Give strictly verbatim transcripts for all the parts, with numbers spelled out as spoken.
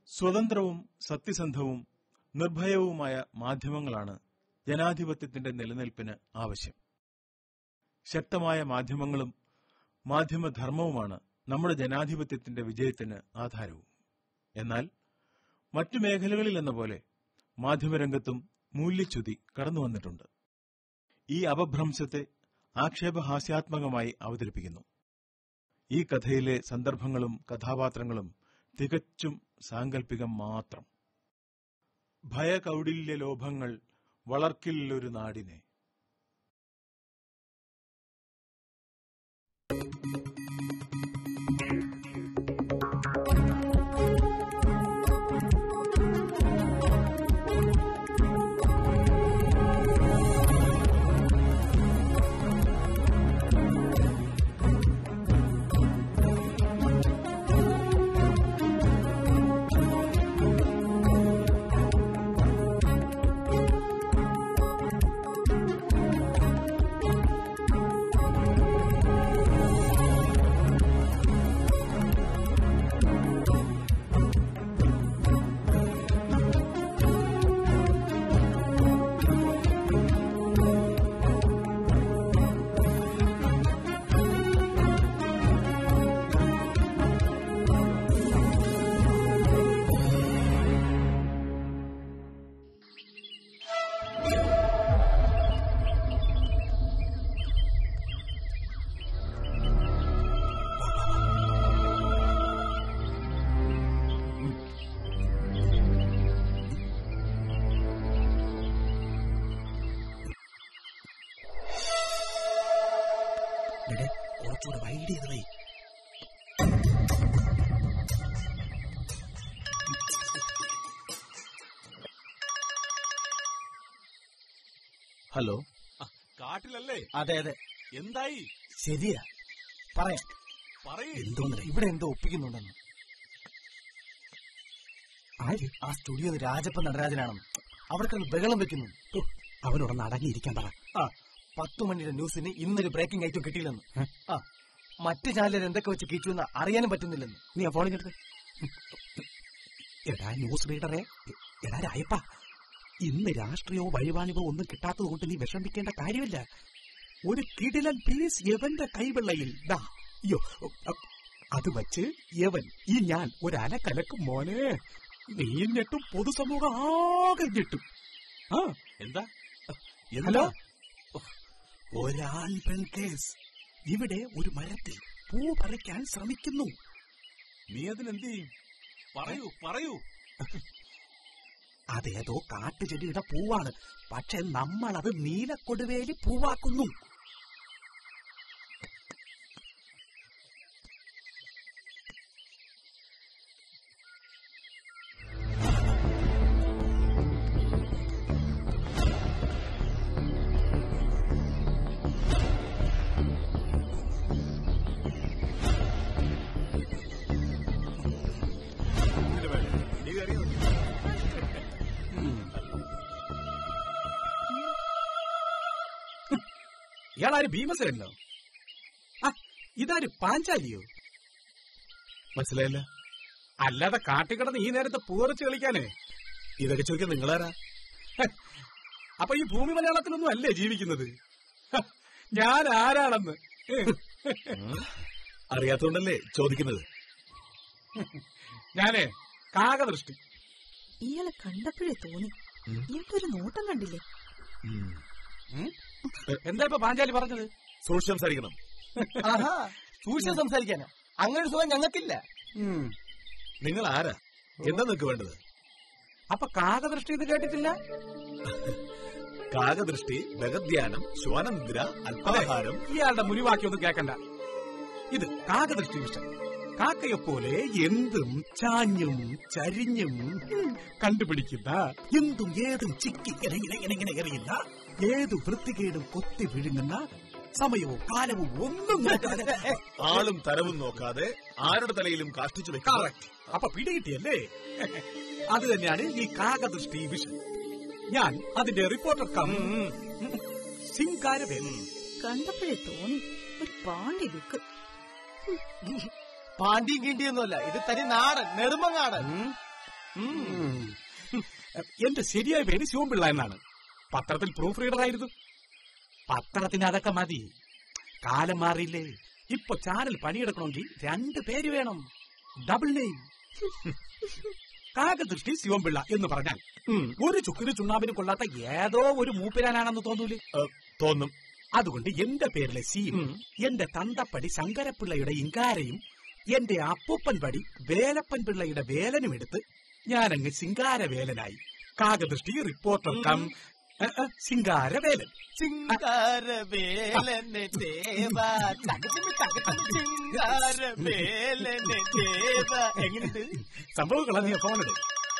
സ്വതന്ത്രവും സത്യസന്ധവും നിർഭയവുമായ മാധ്യമങ്ങളാണ് ജനാധിപത്യത്തിന്റെ നിലനിൽപ്പിന് ആവശ്യം. ശക്തമായ മാധ്യമങ്ങളും മാധ്യമധർമ്മവുമാണ് നമ്മുടെ ജനാധിപത്യത്തിന്റെ വിജയത്തിന് ആധാരവും. എന്നാൽ മറ്റു മേഖലകളിലെന്ന പോലെ മാധ്യമരംഗത്തും മൂല്യച്യുതി കടന്നുവന്നിട്ടുണ്ട്. ഈ അപഭ്രംശത്തെ ആക്ഷേപഹാസ്യാത്മകമായി അവതരിപ്പിക്കുന്നു. ഈ കഥയിലെ സന്ദർഭങ്ങളും കഥാപാത്രങ്ങളും തികച്ചും സാങ്കല്പികം മാത്രം. ഭയകൌടില്യലോഭങ്ങൾ വളർക്കില്ലൊരു നാടിനെ. കുറച്ചുകൂടെ വൈഡ് ചെയ്ത് വൈ. ഹലോ, കാട്ടിലല്ലേ? അതെ അതെ. എന്തായി? ശരിയാ, പറയാം. എന്തോന്നേ ഇവിടെ എന്തോ ഒപ്പിക്കുന്നുണ്ടെന്ന്. ആര്? ആ സ്റ്റുഡിയോ രാജപ്പൻ നടരാജനാണെന്ന്. അവർക്കത് ബഹളം വെക്കുന്നു. അവനോടൊന്ന് അടങ്ങിയിരിക്കാൻ പറ. ആ പത്തു മണിയുടെ ന്യൂസിന് ഇന്നൊരു ബ്രേക്കിംഗ് ഐറ്റം കിട്ടിയില്ലെന്ന്. ആ മറ്റു ചാനലിൽ എന്തൊക്കെ വെച്ച് കിച്ചുവെന്ന് അറിയാനും പറ്റുന്നില്ലെന്ന്. നീ ആ ഫോണിൽ എടുത്ത്. എടാ ന്യൂസ് റീഡറെ, എടാ രായപ്പ, ഇന്ന് രാഷ്ട്രീയവും വഴിവാണിവോ ഒന്നും കിട്ടാത്തത് കൊണ്ട് നീ വിഷമിക്കേണ്ട കാര്യമില്ല. ഒരു കിടിലൻ പീസ് യവന്റെ കൈവെള്ളയിൽ ദാ. അയ്യോ, അത് വച്ച് യവൻ ഈ ഞാൻ ഒരലക്കലക്കും മോനെ. നീ ഞെട്ടും, പൊതുസമൂഹം ആകെ ഞെട്ടും. ആ എന്താ? ഹലോ, ഒരാൾ പെൺ കേസ്. ഇവിടെ ഒരു മരത്തിൽ പൂ പറിക്കാൻ ശ്രമിക്കുന്നു. നീ അതിനെന്ത് ചെയ്യും? പറയൂ പറയൂ. അതേതോ കാട്ടുചെടിയുടെ പൂവാണ്, പക്ഷെ നമ്മളത് നീലക്കൊടുവേലി പൂവാക്കുന്നു. ഇയാളാര് ഭീമസേനോ? ആ ഇതാര് പാഞ്ചാലിയോ? മനസ്സിലായില്ല. അല്ലാതെ കാട്ടിക്കിടന്ന് ഈ നേരത്തെ പൂറച്ച് കളിക്കാനേ ഇതൊക്കെ ചോദിക്കാൻ നിങ്ങളാരാ? അപ്പൊ ഈ ഭൂമി മലയാളത്തിലൊന്നും അല്ലേ ജീവിക്കുന്നത്? ഞാൻ ആരാണെന്ന് അറിയാത്തോണ്ടല്ലേ ചോദിക്കുന്നത്. ഞാനേ കാകദൃഷ്ടി. ഇയാളെ കണ്ടപ്പോഴേ തോന്നി, ഇയാൾക്കൊരു നോട്ടം കണ്ടില്ലേ? എന്താ ഇപ്പൊ പാഞ്ചാലി പറഞ്ഞത്? സൂക്ഷിച്ച് സംസാരിക്കണം. ആഹാ, സൂക്ഷിച്ച് സംസാരിക്കാനോ? അങ്ങനെ ഒരു സുഖം ഞങ്ങൾക്കില്ല. നിങ്ങൾ ആരാ? എന്താ നിങ്ങൾക്ക് വേണ്ടത്? അപ്പൊ കാകദൃഷ്ടി ഇത് കേട്ടിട്ടില്ല? കാകദൃഷ്ടി, ഭഗധ്യാനം, ശ്വാനനിദ്ര, അല്പാഹാരം. ഇയാളുടെ മുനിവാക്യൊന്നും കേൾക്കണ്ട. ഇത് കാകദൃഷ്ടി വിഷം. കാക്കയെപ്പോലെ എന്തും ചാഞ്ഞും ചരിഞ്ഞും കണ്ടുപിടിക്കുന്ന, എന്തും ഏതും ചിക്കി ഇങ്ങനെ എറിയുന്ന, ഏതു വൃത്തികേടും കൊത്തി വിഴുങ്ങുന്ന, സമയവും കാലവും ഒന്നും നോക്കാതെ, ആളും തരവും നോക്കാതെ ആരുടെ തലയിലും കാഷ്ടിച്ചു വെക്കാം. അപ്പൊ പിടികിട്ടിയല്ലേ? അത് തന്നെയാണ് ഈ കാകദൃഷ്ടി വിഷൻ. ഞാൻ അതിന്റെ റിപ്പോർട്ടർ കം സിംഗാരവേൽ. കണ്ടപ്പോഴേ തോന്നി ഒരു പാണ്ടി വിക്ക്. പാണ്ടിയും കിണ്ടിയൊന്നുമല്ല, ഇത് തനി നാടൻ നെടുമങ്ങാടൻ. എന്റെ ശരിയായ പേര് ശിവൻപിള്ള എന്നാണ്. പത്രത്തിൽ പ്രൂഫ് റീഡർ ആയിരുന്നു. പത്രത്തിന് അതൊക്കെ മതി. കാലം മാറിയില്ലേ. ഇപ്പൊ ചാനൽ പണിയെടുക്കണമെങ്കിൽ രണ്ട് പേര് വേണം. Double name. കാകദൃഷ്ടി ശിവൻപിള്ള എന്ന് പറഞ്ഞാൽ ഒരു ചുക്കിന് ചുണ്ണാമ്പിന് കൊള്ളാത്ത ഏതോ ഒരു മൂപ്പിരാനാണെന്ന് തോന്നൂലേ? തോന്നും. അതുകൊണ്ട് എന്റെ പേരിലെ സിയും എന്റെ തന്തപ്പടി ശങ്കരപ്പിള്ളയുടെ ഇങ്കാരയും എന്റെ അപ്പൂപ്പൻ പടി വേലപ്പൻ പിള്ളയുടെ വേലനും എടുത്ത് ഞാനങ്ങ് ശിങ്കാരവേലനായി. കാകദൃഷ്ടി റിപ്പോർട്ടർ കം ശിങ്കാരവേലൻ. ശിങ്കാരവേലനെ ദേവാ ശിങ്കാരവേലനെ ദേവാ. എങ്ങനെയുണ്ട് സംഭവങ്ങളാ? നീ ഫോണിട്.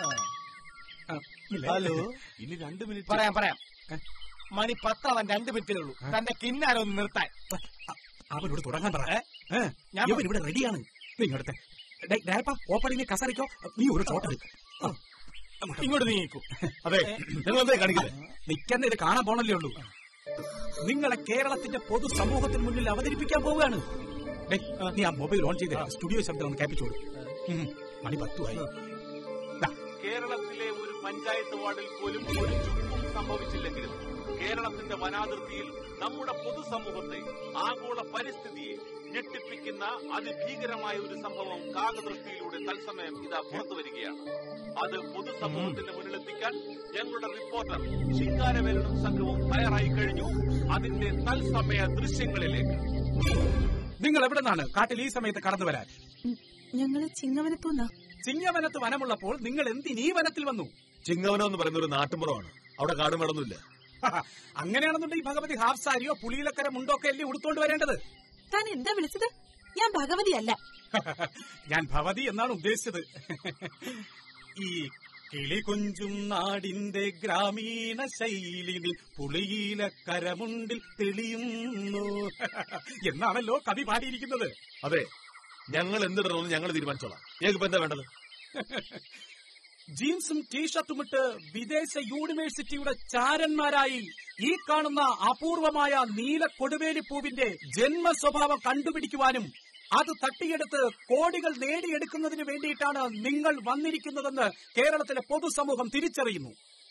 ഹലോ, ഇനി രണ്ട് മിനിറ്റ് പറയാം പറയാം. മണി പത്താവാൻ രണ്ട് മിനിറ്റേ ഉള്ളൂ. തന്റെ കിന്നാരം ഒന്ന് നിർത്താൻ. അവനോട് തുടങ്ങാൻ പറ. ഞാൻ ഇവിടെ റെഡിയാണ്. നിങ്ങളുടെ ഓപ്പണിങ് കസറിക്കോ. നീ ഒരു ചോട്ടത് ഇങ്ങോട്ട് നീക്കൂ. അതെ, നിങ്ങളെന്തേ കാണിക്കുന്നത്? നിൽക്കുന്ന ഇത് കാണാൻ പോണല്ലേ ഉള്ളൂ. നിങ്ങളെ കേരളത്തിന്റെ പൊതുസമൂഹത്തിന് മുന്നിൽ അവതരിപ്പിക്കാൻ പോവുകയാണ്. നീ ആ മൊബൈൽ ഓൺ ചെയ്ത് സ്റ്റുഡിയോ ശബ്ദം ഒന്ന് കേൾപ്പിച്ചോളൂ. മണി പത്തുമായി. കേരളത്തിലെ ഒരു പഞ്ചായത്ത് വാർഡിൽ പോലും ഒരു ചുക്കും സംഭവിച്ചില്ലെങ്കിലും കേരളത്തിന്റെ വനാതിർത്തിയിൽ നമ്മുടെ പൊതുസമൂഹത്തെ, ആഗോള പരിസ്ഥിതിയെ ഞെട്ടിപ്പിക്കുന്ന അതിഭീകരമായ ഒരു സംഭവം കാകദൃഷ്ടിയിലൂടെ തത്സമയം ഇതാ പുറത്തു വരികയാണ്. അത് പൊതുസമൂഹത്തിന്റെ മുന്നിലെത്തിക്കാൻ ഞങ്ങളുടെ റിപ്പോർട്ടർ ശിങ്കാരവേലനും സംഘവും തയ്യാറായി കഴിഞ്ഞു. അതിന്റെ തത്സമയ ദൃശ്യങ്ങളിലേക്ക്. നിങ്ങൾ എവിടെ നിന്നാണ് കാട്ടിൽ ഈ സമയത്ത് കടന്നു വരാൻ? ഞങ്ങള് ചിങ്ങവനത്തുനിന്നാ. ചിങ്ങവനത്ത് വനമുള്ളപ്പോൾ നിങ്ങൾ എന്തിനീ വനത്തിൽ വന്നു? ചിങ്ങവനം എന്ന് പറയുന്ന ഒരു നാട്ടുമ്പുറമാണ്. അവിടെ കാടും വേണമെന്നില്ല. അങ്ങനെയാണെന്നുണ്ടെങ്കിൽ ഭഗവതി ഹാഫ് സാരിയോ പുളിയിലക്കര മുണ്ടോക്കെ അല്ലേ ഉടുത്തോണ്ട് വരേണ്ടത്? താൻ എന്താ വിളിച്ചത്? ഞാൻ ഭഗവതി അല്ല. ഞാൻ ഭവതി എന്നാണ് ഉദ്ദേശിച്ചത്. ഈ കിളികൊഞ്ചും നാടിന്റെ ഗ്രാമീണ ശൈലിയിൽ പുളിയിലക്കരമുണ്ടിൽ തെളിയുന്നു എന്നാണല്ലോ കവി പാടിയിരിക്കുന്നത്. അതെ, ഞങ്ങൾ എന്തിടണമെന്ന് ഞങ്ങൾ തീരുമാനിച്ചോളാം. ഞങ്ങൾക്ക് എന്താ വേണ്ടത്? ജീൻസും ടീഷർട്ടുമിട്ട് വിദേശ യൂണിവേഴ്സിറ്റിയുടെ ചാരന്മാരായി ഈ കാണുന്ന അപൂർവമായ നീല കൊടുവേലി പൂവിന്റെ ജന്മ സ്വഭാവം കണ്ടുപിടിക്കുവാനും അത് തട്ടിയെടുത്ത് കോടികൾ നേടിയെടുക്കുന്നതിന് വേണ്ടിയിട്ടാണ് നിങ്ങൾ വന്നിരിക്കുന്നതെന്ന് കേരളത്തിലെ പൊതുസമൂഹം തിരിച്ചറിയുന്നു.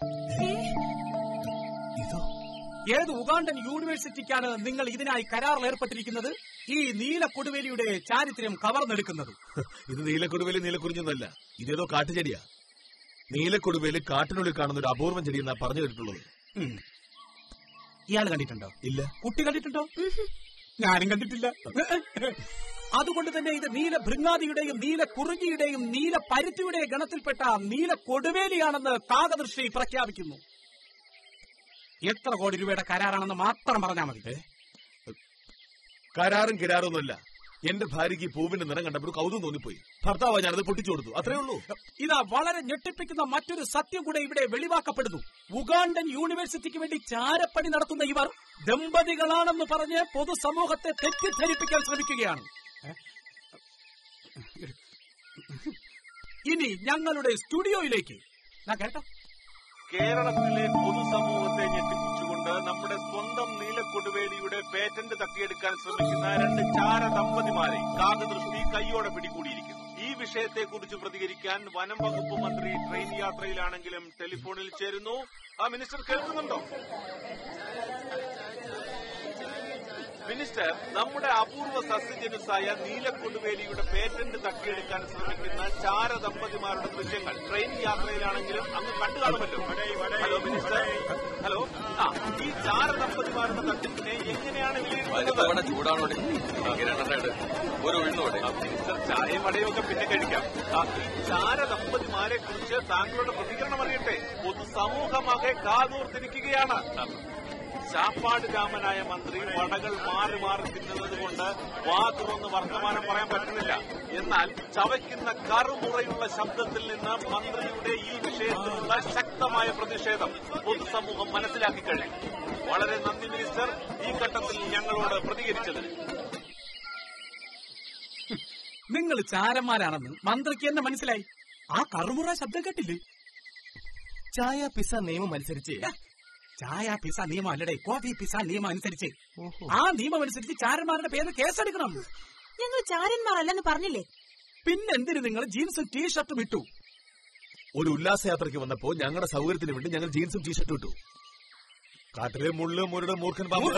ഏത് ഉഗാണ്ടൻ യൂണിവേഴ്സിറ്റിക്കാണ് നിങ്ങൾ ഇതിനായി കരാറിൽ ഏർപ്പെട്ടിരിക്കുന്നത്? ഈ നീല കൊടുവേലിയുടെ ചാരിത്രം കവർന്നെടുക്കുന്നത്. ഇത് നീലക്കൊടുവേലി നീലക്കുറിഞ്ഞൊന്നല്ല, ഇതേതോ കാട്ടുചെടിയാ. നീലക്കൊടുവേലി കാട്ടിനുള്ളിൽ കാണുന്ന ഒരു അപൂർവം ചെടി എന്നാ പറഞ്ഞു കേട്ടിട്ടുള്ളത്. ഇയാൾ കണ്ടിട്ടുണ്ടോ? ഇല്ല. കുട്ടി കണ്ടിട്ടുണ്ടോ? ഞാനും കണ്ടിട്ടില്ല. അതുകൊണ്ട് തന്നെ ഇത് നീല ഭൃങ്ങാതിയുടെയും നീല കുറുകിയുടെയും നീല പരുത്തിയുടെയും ഗണത്തിൽപ്പെട്ട നീല കൊടുവേലിയാണെന്ന് കാകദൃഷ്ടി പ്രഖ്യാപിക്കുന്നു. എത്ര കോടി രൂപയുടെ കരാറാണെന്ന് മാത്രം പറഞ്ഞാൽ മതി. കരാറും കിരാറൊന്നുമില്ല. എന്റെ ഭാര്യയ്ക്ക് പൂവിന്റെ നിറം കണ്ടപ്പോൾ കൗതുകം തോന്നിപ്പോയി. ഭർത്താവ് ഞാനത് പൊട്ടിച്ചു കൊടുത്തു, അത്രേ ഉള്ളൂ. ഇതാ വളരെ ഞെട്ടിപ്പിക്കുന്ന മറ്റൊരു സത്യം കൂടെ ഇവിടെ വെളിവാക്കപ്പെടുന്നു. ഉഗാണ്ടൻ യൂണിവേഴ്സിറ്റിക്ക് വേണ്ടി ചാരപ്പണി നടത്തുന്ന ഇവർ ദമ്പതികളാണെന്ന് പറഞ്ഞ് പൊതുസമൂഹത്തെ തെറ്റിദ്ധരിപ്പിക്കാൻ ശ്രമിക്കുകയാണ്. ഇനി ഞങ്ങളുടെ സ്റ്റുഡിയോയിലേക്ക് കേട്ടോ. കേരളത്തിലെ പൊതുസമൂഹത്തെ ഞെട്ടിപ്പിച്ചുകൊണ്ട് നമ്മുടെ സ്വന്തം നീലക്കൊടുവേലിയുടെ പേറ്റന്റ് തട്ടിയെടുക്കാൻ ശ്രമിക്കുന്ന രണ്ട് ചാര ദമ്പതിമാരെ കാകദൃഷ്ടി കൈയോടെ പിടികൂടിയിരിക്കുന്നു. ഈ വിഷയത്തെക്കുറിച്ച് പ്രതികരിക്കാൻ വനം വകുപ്പ് മന്ത്രി ട്രെയിൻ യാത്രയിലാണെങ്കിലും ടെലിഫോണിൽ ചേരുന്നു. ആ മിനിസ്റ്റർ കേൾക്കുന്നുണ്ടോ? മിനിസ്റ്റർ, നമ്മുടെ അപൂർവ സസ്യജനുസായ നീലക്കൊടുവേലിയുടെ പേറ്റന്റ് തട്ടിയെടുക്കാൻ ശ്രമിക്കുന്ന ചാര ദമ്പതിമാരുടെ ദൃശ്യങ്ങൾ ട്രെയിൻ യാത്രയിലാണെങ്കിലും അങ്ങ് കണ്ടു കാണുമല്ലോ. Hello minister. ഹലോ. ആ ഈ ചാര ദമ്പതിമാരുടെ തട്ടിപ്പിനെ എങ്ങനെയാണ് വിലയിരുത്തുന്നത്? ചൂടാണോടെ ഒരു ഉഴുന്നോടെ മിനിസ്റ്റർ, ചായയും വടയും ഒക്കെ പിന്നെ കഴിക്കാം. ഈ ചാര ദമ്പതിമാരെ കുറിച്ച് താങ്കളുടെ പ്രതികരണം അറിയട്ടെ. പൊതുസമൂഹമാകെ കാതോർത്തിരിക്കുകയാണ്. ചാപ്പാട് രാമനായ മന്ത്രി വടകൾ മാറി മാറി തിന്നുന്നത് കൊണ്ട് വാ തുറന്ന് വർത്തമാനം പറയാൻ പറ്റുന്നില്ല. എന്നാൽ ചവയ്ക്കുന്ന കറുമുറയുള്ള ശബ്ദത്തിൽ നിന്ന് മന്ത്രിയുടെ ഈ വിഷയത്തിലുള്ള ശക്തമായ പ്രതിഷേധം പൊതുസമൂഹം മനസ്സിലാക്കി കഴിഞ്ഞു. വളരെ നന്ദി മിനിസ്റ്റർ, ഈ ഘട്ടത്തിൽ ഞങ്ങളോട് പ്രതികരിച്ചതിന്. നിങ്ങൾ ചാരന്മാരാണെന്ന് മന്ത്രിക്ക് എന്നെ മനസ്സിലായി. ആ കറുമുറ ശബ്ദം കേട്ടില്ലേ? ചായ പിസ നിയമം അനുസരിച്ച് ചായ പിസ നിയമം അല്ലടേ, കോഫി പിസ നിയമം അനുസരിച്ച് ആ നിയമം അനുസരിച്ച് ചാരന്മാരുടെ പേര് കേസെടുക്കണം. ഞങ്ങൾ ചാരന്മാരല്ലെന്ന് പറഞ്ഞില്ലേ? പിന്നെന്തിന് നിങ്ങൾ ജീൻസും ടീഷർട്ടും ഇട്ടു? ഒരു ഉല്ലാസയാത്രയ്ക്ക് വന്നപ്പോ ഞങ്ങളുടെ സൗകര്യത്തിന് വേണ്ടി ഞങ്ങൾ ജീൻസും ടീഷർട്ടും ഇട്ടു. കാട്ടിലെ മുള്ള് മുരുടെ മൂർഖൻ പാമ്പ്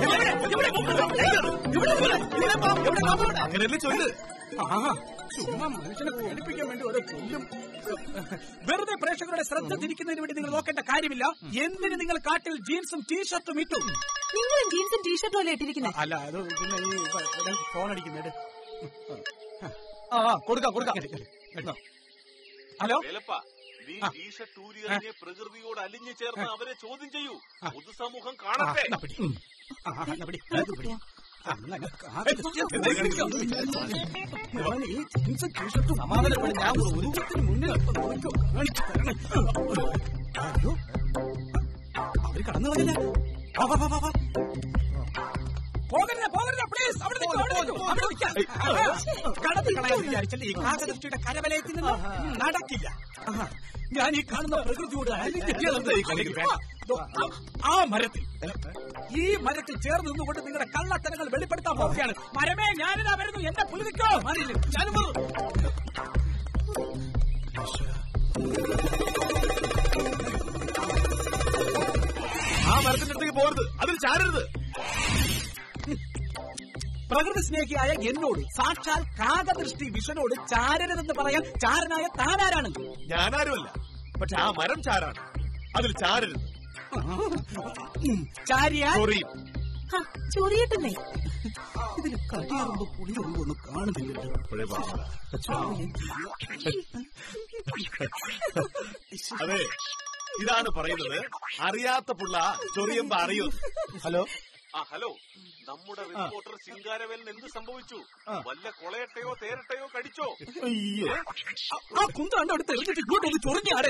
അങ്ങനെയല്ലേ ചൊല്ല്. ചുമ്മാ മനുഷ്യനെ പേടിപ്പിക്കാൻ വേണ്ടി ഓരോ ചൊല്ലും. വെറുതെ പ്രേക്ഷകരുടെ ശ്രദ്ധ തിരിക്കുന്നതിന് വേണ്ടി നിങ്ങൾ നോക്കേണ്ട കാര്യമില്ല. എന്തിന് നിങ്ങൾ കാട്ടിൽ ജീൻസും ടീഷർട്ടും ഇട്ടു? നിങ്ങളും ജീൻസും ടീഷർട്ടും അല്ലേ ഇട്ടിരിക്കുന്നത്? അല്ല, അത് പിന്നെ ഈ ഫോൺ അടിക്കുന്നത്. ആ കൊടുക്കാം കൊടുക്കാം. ഹലോ, നീ ടീഷർട്ട് ഊരിയറിഞ്ഞ് പ്രകൃതിയോട് അലിഞ്ഞു ചേർന്ന് അവരെ ചോദ്യം ചെയ്യൂ. പൊതുസമൂഹം കാണട്ടെ. സമാധാനപ്പെടും. ഞാൻ ഒരു മുന്നിൽ അവര് കടന്നു വന്നില്ല. പോകരുത് പോകരുത് പ്ലീസ്. അവിടെ കടന്നു കളയാൻ വിചാരിച്ചല്ലേ ഈ കാകദൃഷ്ടിയുടെ കരവലയത്തിൽ നിന്ന്? നടക്കില്ല. ഞാൻ ഈ കാണുന്ന പ്രകൃതിയോട് ആ മരത്തിൽ ഈ മരത്തിൽ ചേർന്ന് നിന്നുകൊണ്ട് നിങ്ങളുടെ കള്ളത്തരങ്ങൾ വെളിപ്പെടുത്താൻ പോവുകയാണ്. മരമേ, ഞാനിതാ വരുന്നു. എന്റെ പുലിക്കോ ആ മരത്തിന്റെ അടുത്തേക്ക് പോകരുത്, അതിൽ ചാരരുത്. പ്രകൃതി സ്നേഹിയായ എന്നോട്, സാക്ഷാൽ കാകദൃഷ്ടി വിഷനോട് ചാരരുതെന്ന് പറയാൻ ചാരനായ താനാരാണ്? ഞാനാരുമല്ല, പക്ഷെ ആ മരം ചാരാണ്, അതിൽ ചാരരുത്. ചാരിയാ ചൊറിയട്ടെന്നേ. ഇതിന് കടിയാറുമ്പോ പുളിയൊന്നും കാണുന്നില്ലല്ലോ. അതെ, ഇതാണ് പറയുന്നത്, അറിയാത്ത പുള്ള ചൊറിയുമ്പോ അറിയൂ. ഹലോ ആ ഹലോ, നമ്മുടെ റിപ്പോർട്ടർ സിംഗാരവേലിന് എന്ത് സംഭവിച്ചു? വല്ല കൊളയട്ടയോ തേരട്ടയോ കടിച്ചോ? അയ്യോ, ആ കുന്ത കണ്ട് അവിടെ തെളിഞ്ഞിട്ട് ഇങ്ങോട്ടൊന്ന് ചൊറിഞ്ഞാടേ.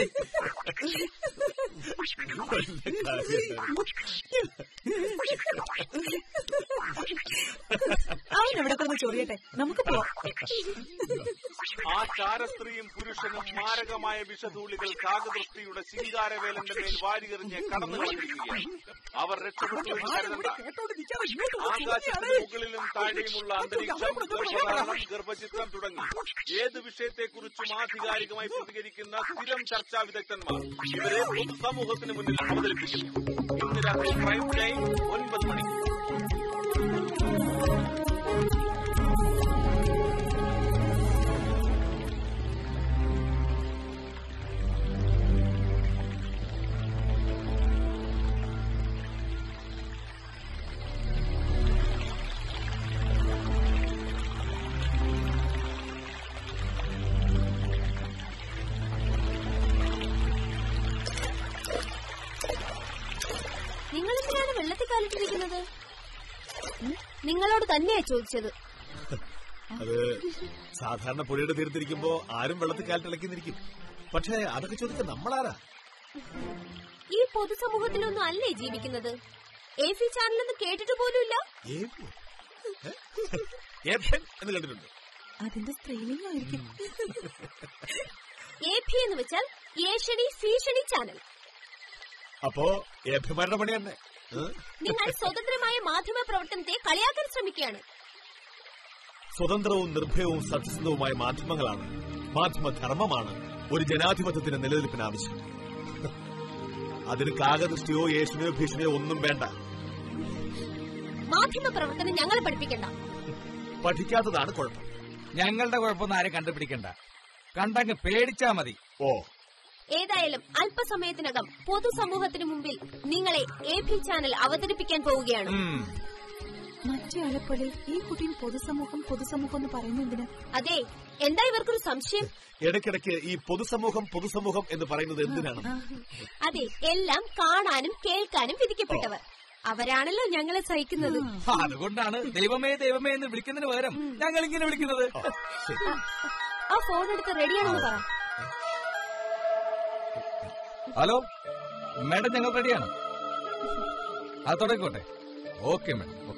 അവനെവിടെ കിടന്ന് ചൊറിയട്ടെ, നമുക്ക് പോവാം. ആ ചാരസ്ത്രീയും പുരുഷനും മാരകമായ വിഷധൂളികൾ കാകദൃഷ്ടിയുടെ സിംഗാരവേലന്റെ മേൽ വാരിയെറിഞ്ഞ് കടന്നു കളഞ്ഞിരിക്കുകയാണ്. അവർ രക്ഷപ്പെട്ടു. ആകാശത്തിന് മുകളിലും താഴെയുമുള്ള അന്തരീക്ഷം, ഗർഭധാരണം, ഗർഭചിത്രം തുടങ്ങി ഏത് വിഷയത്തെക്കുറിച്ചും ആധികാരികമായി പ്രതികരിക്കുന്ന സ്ഥിരം ചർച്ചാ വിദഗ്ധന്മാർ ഇവരെ പൊതുസമൂഹത്തിന് മുന്നിൽ അവതരിപ്പിക്കുന്നു. ഇന്ന് രാത്രി പ്രൈം ടൈം ഒൻപത് മണിക്ക്. നിങ്ങളെന്തിനാണ് വെള്ളത്തിൽ കാലിട്ടിരിക്കുന്നത്? നിങ്ങളോട് തന്നെയാ ചോദിച്ചത്. അത് സാധാരണ പുഴയുടെ തീർത്തിരിക്കുമ്പോ ആരും വെള്ളത്തിൽ കാലിട്ടിളക്കിന്നിരിക്കും. പക്ഷെ അതൊക്കെ ചോദിക്കാൻ നമ്മളാരാ? ഈ പൊതുസമൂഹത്തിലൊന്നും അല്ലേ ജീവിക്കുന്നത്? എ സി ചാനലൊന്നും കേട്ടിട്ട് പോലുമില്ല. എന്ന് കണ്ടിട്ടുണ്ട്. അതിന്റെ സ്ത്രീലിംഗം ആയിരിക്കും. എ പി എന്ന് വെച്ചാൽ ഏഷണി ഭീഷണി ചാനൽ. അപ്പോ ഏഭ്യമാരുടെ പണി തന്നെ. നിങ്ങൾ സ്വതന്ത്രമായ മാധ്യമ പ്രവർത്തനത്തെ കളിയാക്കാൻ ശ്രമിക്കുകയാണ്. സ്വതന്ത്രവും നിർഭയവും സത്യസന്ധവുമായ മാധ്യമങ്ങളാണ്, മാധ്യമധർമ്മമാണ് ഒരു ജനാധിപത്യത്തിന്റെ നിലനിൽപ്പിന് ആവശ്യം. അതിന് കാകദൃഷ്ടിയോ ഏഷണിയോ ഭീഷണിയോ ഒന്നും വേണ്ട. മാധ്യമ പ്രവർത്തനം ഞങ്ങളെ പഠിപ്പിക്കണ്ട. പഠിക്കാത്തതാണ് കുഴപ്പം. ഞങ്ങളുടെ കുഴപ്പമൊന്നും ആരും കണ്ടുപിടിക്കണ്ട. കണ്ടങ്ങ് പേടിച്ചാ മതി. ഓ, ഏതായാലും അല്പസമയത്തിനകം പൊതുസമൂഹത്തിന് മുമ്പിൽ നിങ്ങളെ എ പി ചാനൽ അവതരിപ്പിക്കാൻ പോവുകയാണ്. മറ്റേ ആളെപ്പോലെ ഈ കുട്ടിയും പൊതുസമൂഹം പൊതുസമൂഹം എന്ന് പറയുന്നതിന്. അതെ, എന്താ ഇവർക്കൊരു സംശയം? ഇടയ്ക്കിടയ്ക്ക് ഈ പൊതുസമൂഹം പൊതുസമൂഹം എന്ന് പറയുന്നത് എന്തിനാണ്? അതെ, എല്ലാം കാണാനും കേൾക്കാനും വിധിക്കപ്പെട്ടവർ അവരാണല്ലോ ഞങ്ങളെ സഹിക്കുന്നത്. അതുകൊണ്ടാണ് ദൈവമേ ദൈവമേ എന്ന് വിളിക്കുന്നതിന് പകരം ഞങ്ങൾ ഇങ്ങനെ വിളിക്കുന്നത്. ആ ഫോൺ എടുത്ത് റെഡിയാണെന്ന് പറ. ഹലോ മാഡം, ഞങ്ങൾ റെഡിയാണ്. അത് തുടങ്ങിക്കോട്ടെ. Okay madam, okay.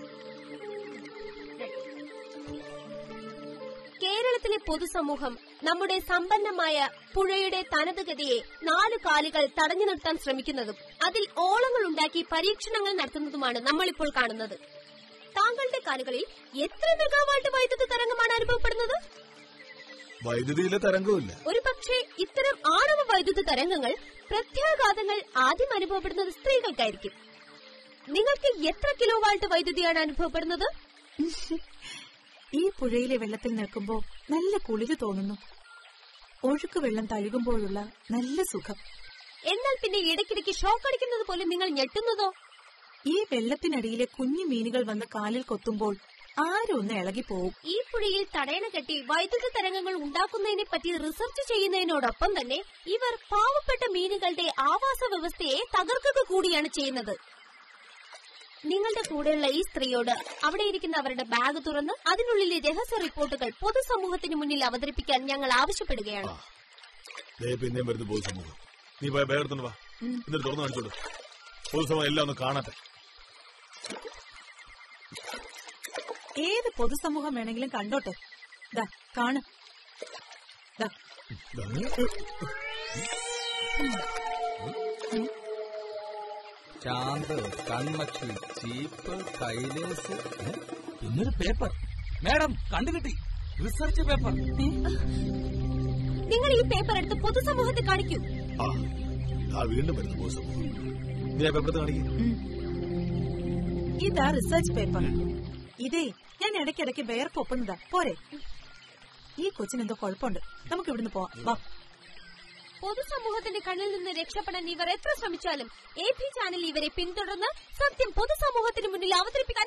കേരളത്തിലെ പൊതുസമൂഹം നമ്മുടെ സമ്പന്നമായ പുഴയുടെ തനതുഗതിയെ നാലു കാലുകൾ തടഞ്ഞു നിർത്താൻ ശ്രമിക്കുന്നതും അതിൽ ഓളങ്ങൾ ഉണ്ടാക്കി പരീക്ഷണങ്ങൾ നടത്തുന്നതുമാണ് നമ്മളിപ്പോൾ കാണുന്നത്. താങ്കളുടെ കാലുകളിൽ എത്ര മെഗാവാട്ട് വൈദ്യുത തരംഗമാണ് അനുഭവപ്പെടുന്നത്? വൈദ്യുതിയിലെ തരംഗമില്ല. ഒരു പക്ഷേ ഇത്തരം ആണവ വൈദ്യുത തരംഗങ്ങൾ, പ്രത്യാഘാതങ്ങൾ ആദ്യം അനുഭവപ്പെടുന്നത് സ്ത്രീകൾക്കായിരിക്കും. നിങ്ങൾക്ക് എത്ര കിലോ വാൾട്ട് വൈദ്യുതിയാണ് അനുഭവപ്പെടുന്നത്? ഈ പുഴയിലെ വെള്ളത്തിൽ നിൽക്കുമ്പോ നല്ല കുളിര് തോന്നുന്നു. ഒഴുക്ക് വെള്ളം തഴുകുമ്പോഴുള്ള നല്ല സുഖം. എന്നാൽ പിന്നെ ഇടയ്ക്കിടയ്ക്ക് ഷോക്ക് അടിക്കുന്നത് പോലെ നിങ്ങൾ ഞെട്ടുന്നതോ? ഈ വെള്ളത്തിനടിയിലെ കുഞ്ഞു മീനുകൾ വന്ന് കാലിൽ കൊത്തുമ്പോൾ ആരും ഒന്ന് ഇളകിപ്പോവും. ഈ പുഴയിൽ തടയണ കെട്ടി വൈദ്യുത തരംഗങ്ങൾ ഉണ്ടാക്കുന്നതിനെ പറ്റി റിസർച്ച് ചെയ്യുന്നതിനോടൊപ്പം തന്നെ ഇവർ പാവപ്പെട്ട മീനുകളുടെ ആവാസ വ്യവസ്ഥയെ തകർക്കുക കൂടിയാണ് ചെയ്യുന്നത്. നിങ്ങളുടെ കൂടെയുള്ള ഈ സ്ത്രീയോട് അവിടെ ഇരിക്കുന്ന അവരുടെ ബാഗ് തുറന്ന് അതിനുള്ളിലെ രഹസ്യ റിപ്പോർട്ടുകൾ പൊതുസമൂഹത്തിന് മുന്നിൽ അവതരിപ്പിക്കാൻ ഞങ്ങൾ ആവശ്യപ്പെടുകയാണ്. പിന്നെയും വരുന്ന പൊതുസമൂഹം, നീ പോയ ബാഗ് വാ, എന്നിട്ട് തുറന്നു കാണിച്ചോളൂ. പൊതുസമൂഹം എല്ലാം ഒന്ന് കാണട്ടെ. ഏത് പൊതുസമൂഹം വേണമെങ്കിലും കണ്ടോട്ടെ. ദാ കാണും. ചാന്ത്, കൺമക്ഷി, ചീപ്പ്, കൈലേസ്, പിന്നൊരു പേപ്പർ. മാഡം കണ്ടുകിട്ടി, റിസർച്ച് പേപ്പർ. നിങ്ങൾ ഈ പേപ്പർ എടുത്ത് പൊതുസമൂഹത്തെ കാണിക്കൂ. വീണ്ടും വരുന്ന പൊതുസമൂഹം, നീ ആ പേപ്പർ കാണിക്കും. ഇതാ റിസർച്ച് പേപ്പർ. ഇതേ ഞാൻ ഇടയ്ക്കിടയ്ക്ക് വേർപ്പൊപ്പുന്നതാ. പോരെ, ഈ കൊച്ചിനെന്തോ കുഴപ്പമുണ്ട്. നമുക്ക് ഇവിടുന്ന് പോവാം. വാ. പൊതുസമൂഹത്തിന്റെ കണ്ണിൽ നിന്ന് രക്ഷപ്പെടാൻ ഇവർ എത്ര ശ്രമിച്ചാലും എ പി ചാനൽ ഇവരെ പിന്തുടർന്ന് സത്യം പൊതുസമൂഹത്തിന് മുന്നിൽ അവതരിപ്പിക്കാൻ